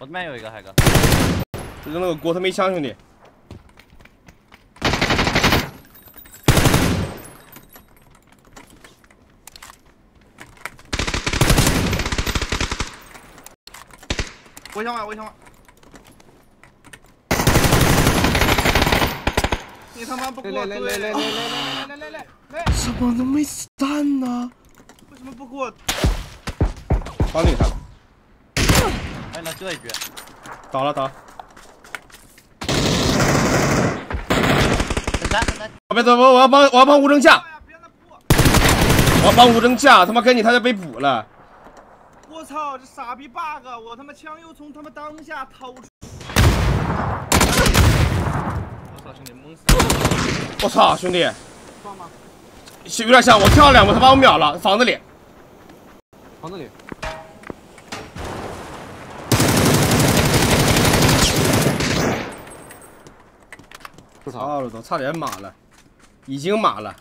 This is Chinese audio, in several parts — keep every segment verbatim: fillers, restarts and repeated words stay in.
我这边有一个，海哥。 扔了个锅，他没枪，兄弟。 围墙外，围墙外。你他妈不给我对！来来来来来来来来来来来！ 怎么都没散呢？ 为什么不给我？ 帮你他。 哎，那这一局。 倒了倒了。 三三。 别走，我我要帮我要帮无证架。我要帮无证架，他妈跟你他就被捕了。 我操，这傻逼 bug！ 我他妈枪又从他妈当下掏出。我操，兄弟懵死了！ 我操，兄弟。 撞吗？ 有点像，我跳了两步，他把我秒了，房子里。 房子里。 操了都，差点码了，已经码了。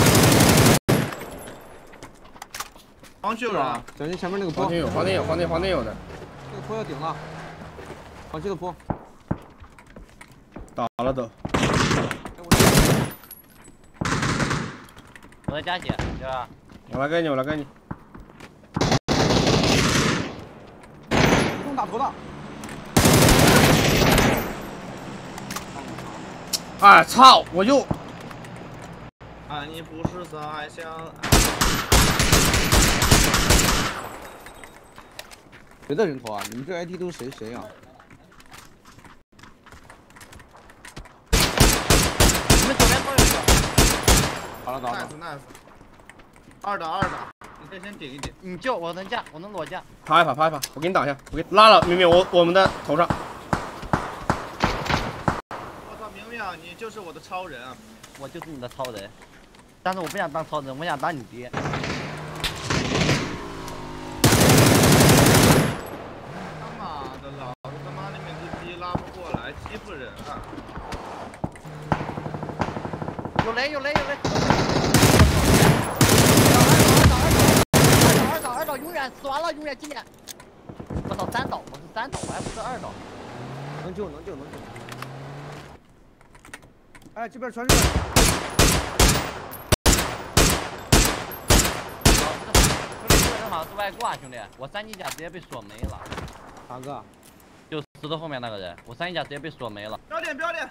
上去了，小心前面那个坡。 黄天有，黄天有，黄天黄天有的。 这个坡要顶了，黄区的坡。 倒了都。 我在加血，对吧？ 我来跟你，我来跟你。 用打头的。 哎操！我又。 爱你不是在相爱。谁的人头啊？你们这 I D 都是谁谁啊？ 你们左边都有一个。 好了，好了 ，nice nice。二打二打，你可以先顶一顶。 你救，我能架，我能裸架。 爬一爬，爬一爬，我给你挡一下，我给你拉了，明明我我们的头上。 我操，明明你就是我的超人啊！ 我就是你的超人，但是我不想当超人，我想当你爹。 他妈的，老子他妈那面子鸡拉不过来，欺负人啊！ 有雷有雷有雷！二岛二岛二岛永远死完了，永远经典。我操，三岛，我是三岛，我还不是二岛。 能救能救能救！哎，这边传出来。 正好是外挂，兄弟，我三级甲直接被锁没了。 哪个？ 就石头后面那个人，我三级甲直接被锁没了。 标点标点。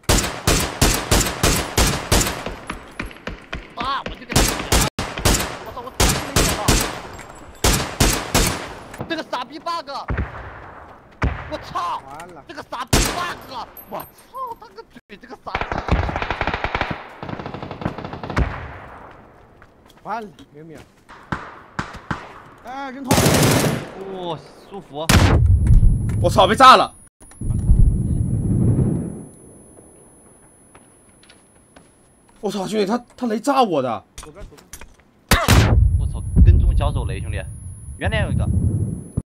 啊！我就给他点了，我操，我怎么没点到？这个傻逼 bug！ 我操！ 完了， 这个傻逼 bug！ 我操，他个嘴，这个傻逼！ 完了，明明。哎，人头！ 哇、哦，舒服！ 我操，被炸了！我操，兄弟，他他雷炸我的！ 左边左边。 我操，跟踪小手雷，兄弟，原来有一个。